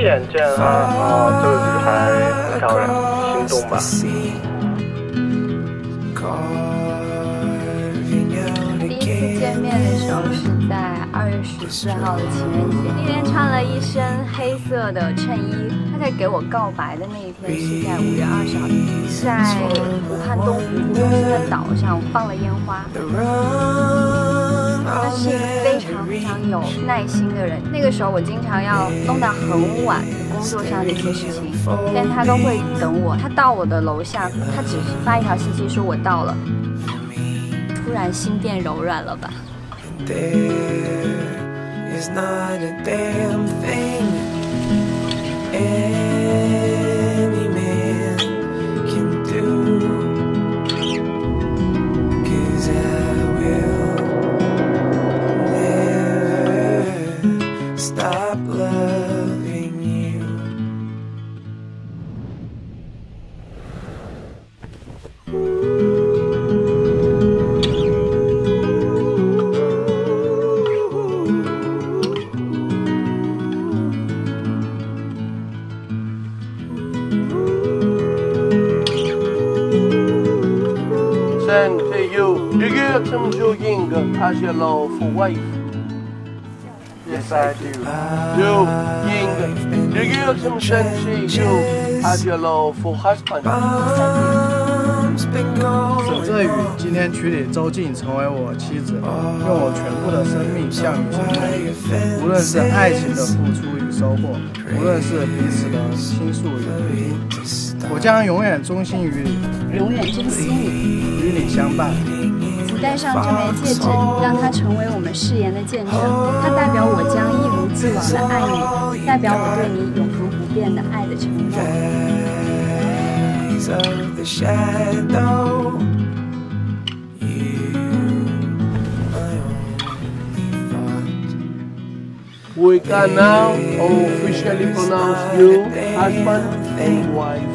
眼见啊，这个女孩很漂亮，心动吧。 第一次见面的时候是在2月14号的情人节，那天穿了一身黑色的衬衣。他在给我告白的那一天是在5月20号，在武汉东湖中心的岛上放了烟花。他是一个非常非常有耐心的人，那个时候我经常要弄到很晚工作上的一些事情，但他都会等我。他到我的楼下，他只是发一条信息说我到了，突然心变柔软了吧。 Sen till you, du gör som du gör, as your love for wife. Yes, I do. You, Ying, du gör som sen till you, as your love for husband. 沈泽宇今天娶你周静成为我妻子，用我全部的生命向你承诺。无论是爱情的付出与收获，无论是彼此的倾诉与付出，我将永远忠心于你， 永远珍惜你， 与你相伴。 请戴上这枚戒指，让它成为我们誓言的见证。它代表我将一如既往的爱你，代表我对你永恒不变的爱的承诺。 We can now officially pronounce you husband and wife.